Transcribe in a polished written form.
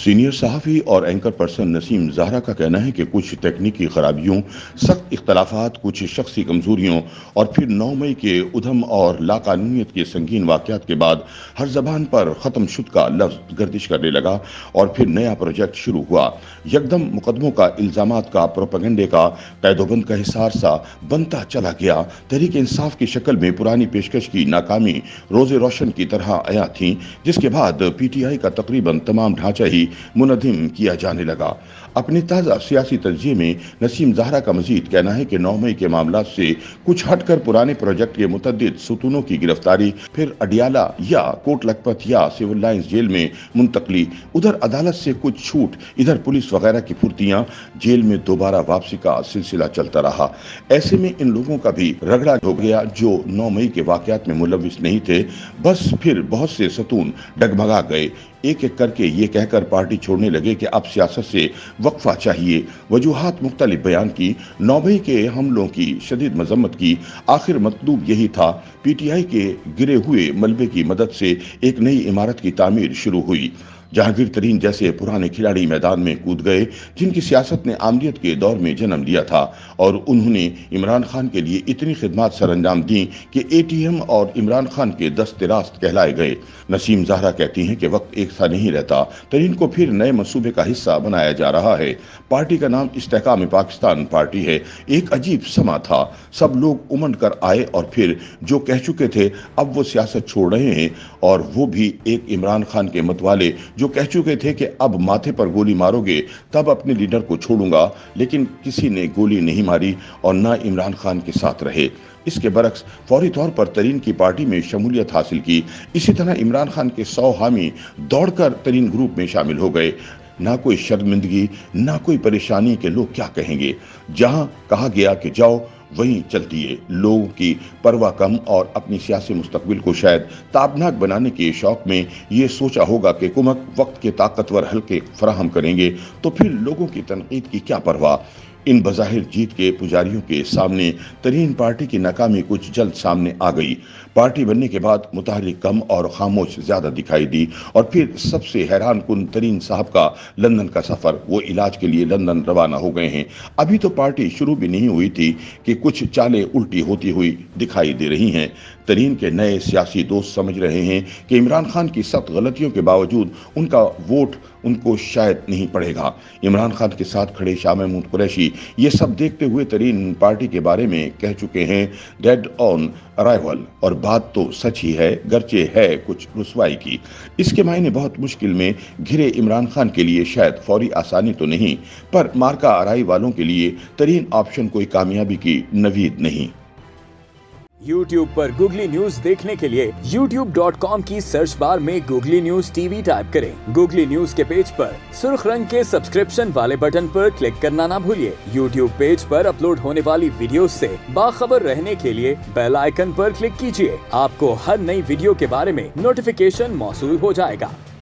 Senior सहाफ़ी और anchor person Naseem Zahra का कहना है कि कुछ तकनीकी खराबियों, सख्त इख्तलाफात, कुछ शख्सी कमज़ोरियों और फिर 9 मई के उधम और लाकानूनियत के संगीन वाक़यात के बाद हर ज़बान पर ख़त्म शुद का लफ्ज़ गर्दिश करने लगा और फिर नया प्रोजेक्ट शुरू हुआ। यकदम मुकदमों का, इल्ज़ामात का, प्रोपेगेंडे का, कैदोबंद का हिसार सा बनता चला गया। तहरीक इंसाफ की शक्ल में पुरानी पेशकश की नाकामी रोज़े रोशन की तरह आया थी, जिसके बाद PTI का तकरीबन तमाम ढांचा ही मुनज़्ज़म किया जाने लगा। अपने ताज़ा सियासी तज्ज़िये में नसीम ज़हरा का मज़ीद कहना है कि 9 मई के मामला से कुछ हटकर पुराने प्रोजेक्ट के मुतअद्दिद सुतूनों की गिरफ्तारी, फिर अडियाला या कोट लखपत या सिविल लाइंस जेल में मुंतकली, उधर अदालत से कुछ छूट, इधर पुलिस वगैरह की फुर्तियां, जेल में दोबारा वापसी का सिलसिला चलता रहा। ऐसे में इन लोगों का भी रगड़ा हो गया जो 9 मई के वाक़यात में मुलव्विस नहीं थे। बस फिर बहुत से सतून डगमगा गए। एक एक करके ये कहकर पार्टी छोड़ने लगे कि अब सियासत से वक्फा चाहिए। वजूहात मुख्तलिफ बयान की, 9 मई के हमलों की शदीद मजम्मत की। आखिर मतलूब यही था। PTI के गिरे हुए मलबे की मदद से एक नई इमारत की तामीर शुरू हुई। जहांगीर तरीन जैसे पुराने खिलाड़ी मैदान में कूद गए, जिनकी सियासत ने आमदियत के दौर में जन्म लिया था, और उन्होंने इमरान खान के लिए इतनी खिदमत सरअंजाम दी कि ATM और इमरान खान के दस्ते रास्त कहलाए गए। नसीम ज़हरा कहती हैं कि वक्त एक सा नहीं रहता। तरीन को फिर नए मंसूबे का हिस्सा बनाया जा रहा है। पार्टी का नाम इस्तेहकाम पाकिस्तान पार्टी है। एक अजीब समा था। सब लोग उमड़ कर आए और फिर जो कह चुके थे अब वो सियासत छोड़ रहे हैं, और वो भी एक इमरान खान के मतवाले जो कह चुके थे कि अब माथे पर गोली मारोगे तब अपने लीडर को छोड़ूंगा, लेकिन किसी ने गोली नहीं मारी और ना इमरान खान के साथ रहे। इसके बरक्स फौरी तौर पर तरीन की पार्टी में शमूलियत हासिल की। इसी तरह इमरान खान के 100 हामी दौड़कर तरीन ग्रुप में शामिल हो गए। ना कोई शर्मिंदगी, ना कोई परेशानी कि लोग क्या कहेंगे। जहां कहा गया कि जाओ वहीं चलती है। लोगों की परवाह कम और अपनी सियासी मुस्तकबिल को शायद ताबनाक बनाने के शौक में ये सोचा होगा कि कुमक वक्त के ताकतवर हल्के फराहम करेंगे, तो फिर लोगों की तनकीद की क्या परवाह। इन बज़ाहिर जीत के पुजारियों के सामने तरीन पार्टी की नाकामी कुछ जल्द सामने आ गई। पार्टी बनने के बाद मुतहर्रिक कम और खामोश ज्यादा दिखाई दी, और फिर सबसे हैरान कुन तरीन साहब का लंदन का सफर, वो इलाज के लिए लंदन रवाना हो गए हैं। अभी तो पार्टी शुरू भी नहीं हुई थी कि कुछ चालें उल्टी होती हुई दिखाई दे रही हैं। तरीन के नए सियासी दोस्त समझ रहे हैं कि इमरान खान की सख्त गलतियों के बावजूद उनका वोट उनको शायद नहीं पड़ेगा। इमरान खान के साथ खड़े शाह महमूद कुरैशी ये सब देखते हुए तरीन पार्टी के बारे में कह चुके हैं डेड ऑन अराइवल, और बात तो सच ही है, गर्चे है कुछ रुसवाई की। इसके मायने बहुत मुश्किल में घिरे इमरान खान के लिए शायद फौरी आसानी तो नहीं, पर मार्का आराई वालों के लिए तरीन ऑप्शन कोई कामयाबी की नवीद नहीं। YouTube पर गूगली न्यूज देखने के लिए youtube.com की सर्च बार में गूगली न्यूज TV टाइप करें। गूगली न्यूज के पेज पर सुर्ख रंग के सब्सक्रिप्शन वाले बटन पर क्लिक करना ना भूलिए। YouTube पेज पर अपलोड होने वाली वीडियोस से बाखबर रहने के लिए बेल आइकन पर क्लिक कीजिए। आपको हर नई वीडियो के बारे में नोटिफिकेशन मौसूल हो जाएगा।